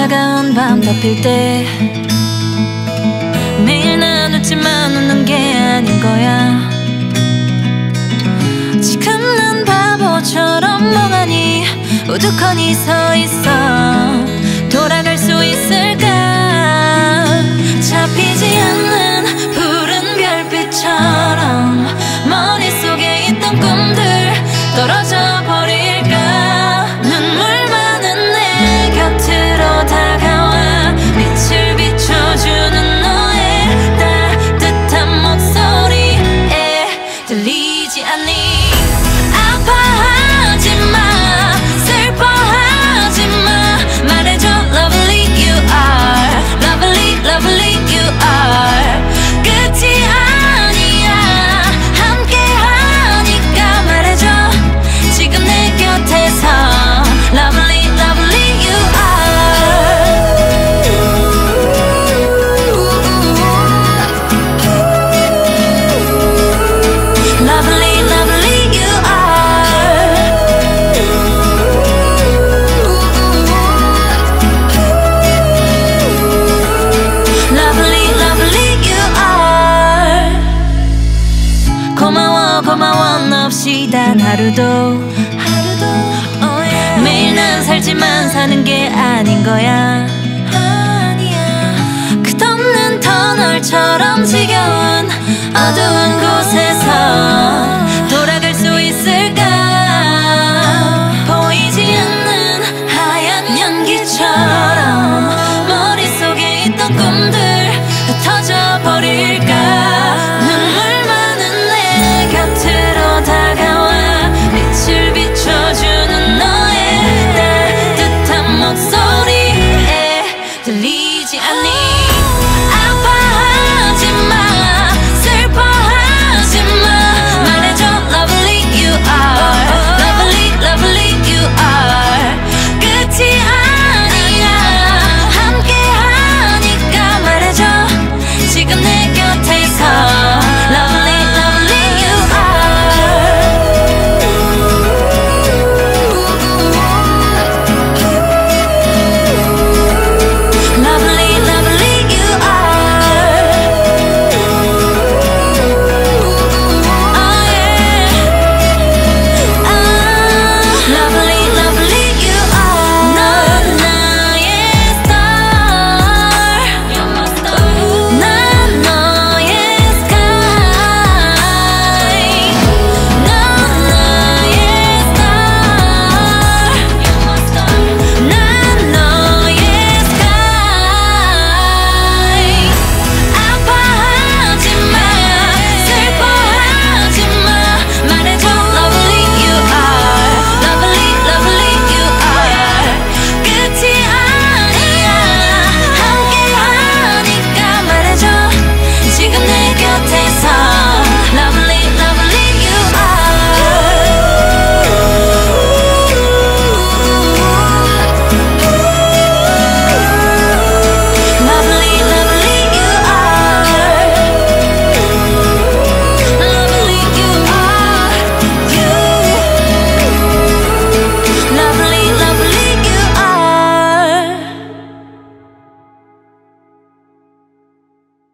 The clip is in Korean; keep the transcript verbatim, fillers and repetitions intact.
차가운 밤 덮일 때 매일 난 웃지만 웃는 게 아닌 거야. 지금 난 바보처럼 멍하니 우두커니 서 있어. 돌아갈 수 있을까? 잡히지 않는 푸른 별빛처럼 머릿속에 있던 꿈들 떨어져 버릴까? 눈물 많은 내 곁으로 다가와 빛을 비춰주는 너의 따뜻한 목소리에 들리지 않니? 고마워 너 없이 단 하루도, 하루도 oh yeah. 매일 난 살지만 사는 게 아닌 거야. 아니야. 끝없는 터널처럼 지겨운 어두운 곳에서